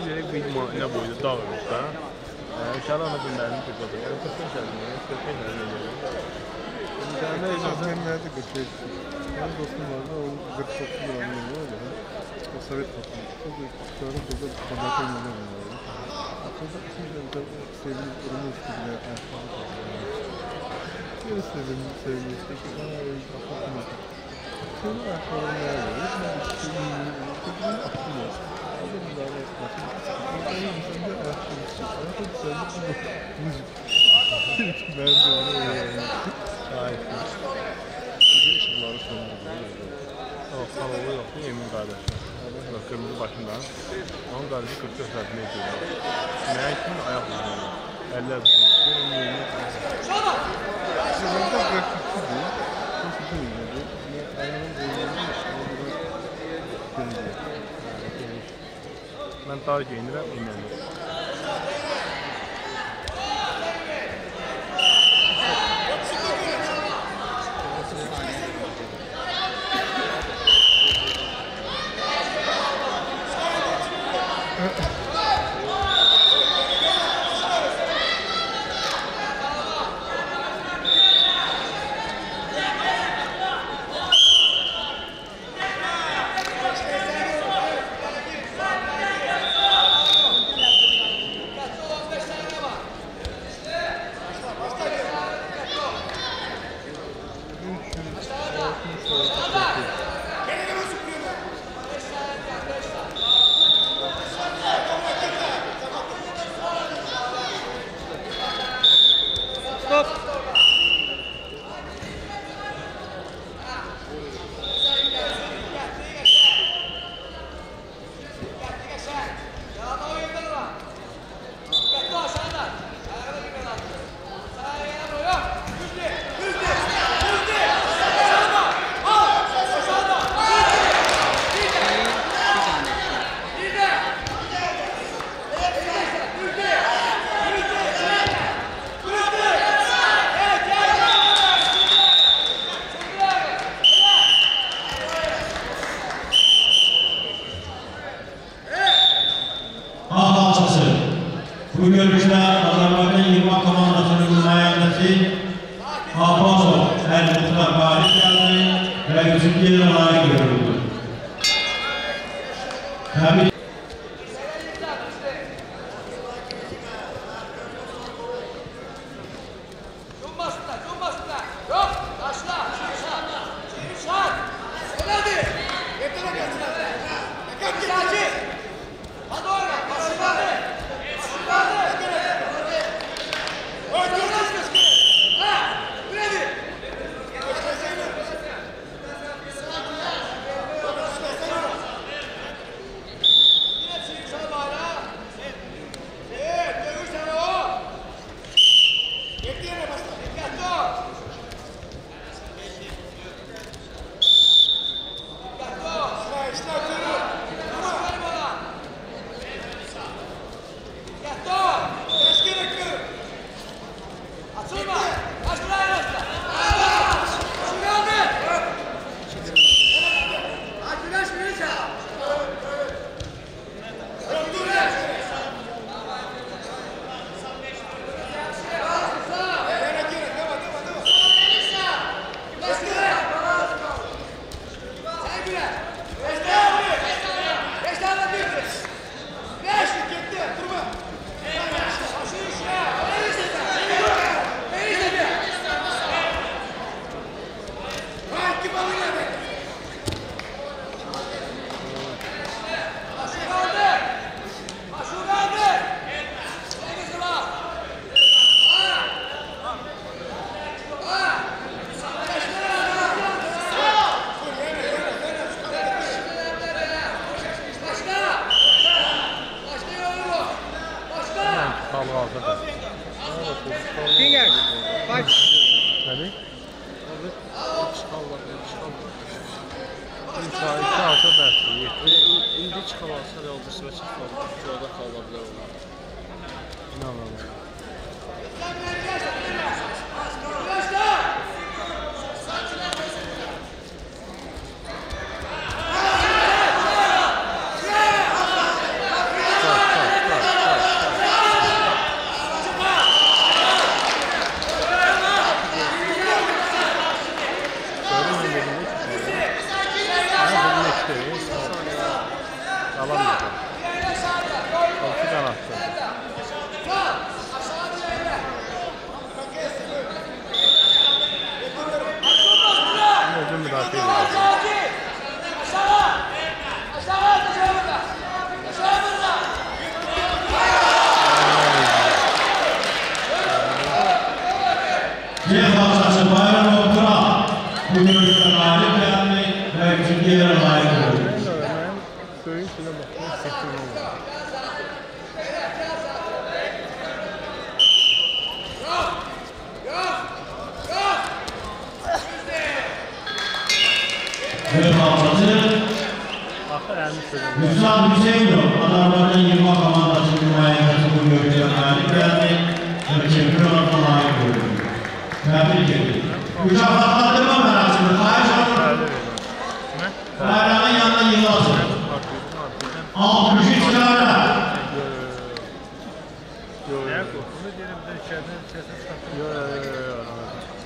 verək bir nə boyda dağılmış da. İnşallah ona günlərini tutacaq. Yəni 45 əlinə, 45 əlinə gəlir. Benim nerede 45? Benim dostum vardı, o 49 liranın var ya. O Sovet toplumda. Şu anda burada kondatör yolu var. Aslında şimdi sevgili ürünü üstüne yine sevgili üstüne apartman. Sonra ayakkabılarını ayarlıyoruz. Ben aklım var. Adamın daha yapmasın. Ayakkabı insanında ayakkabı istiyor. Ayakkabı sevgili müzik. Ben de onu öğrendim. Şahit. Bizim ışıkları söndürdü. Salovu yoxdur, Emin qardaşı. Kırmızı başından. Onun qardaşı 44 sərfini ediyor. Mənə üçün ayaq uzunluğu. 50 uzunluğu. Sizlərdə qrafikçi deyil. Nasıl deyilmədi? Ayağın boyunluğu genilir. Mən dar geyinirəm, inanıyorum. Bu görüşte Azerbaycan Yılmaz Komandası'nın nümayəndəsi Abbasov El-Muhtar galip geldi ve 3. yerine layık görüldü. Finger, fight. Hadi. İndi çıxalarsa da oldu, sıra çıxmadı. Yolda qalma bilər onlar. İnanılmaz. Alamayacaq. Altı qanatdır. Özün müdafiə edəcək. Cihaz Hafızası Bayram Okura bu görüşte galip geldi ve üçüncü yere layık oldu. Mən böyük içinə baxmaq istəyirəm. Cihaz Hafızası Axı əlini sözüm. Hüsam Hüseyinov Azerbaycan 20 komandasının nümayəndəsi bu görüşte galip geldi ve şampiyonata layık oldu. Tebrik ederim. Mükafatlandırma merasimi Fahiş Hanım bayrağın yanında yığılasın. 63 lira. Yox. Bunu deyirəm, bizə içəridən səsə çıxartın. Yox.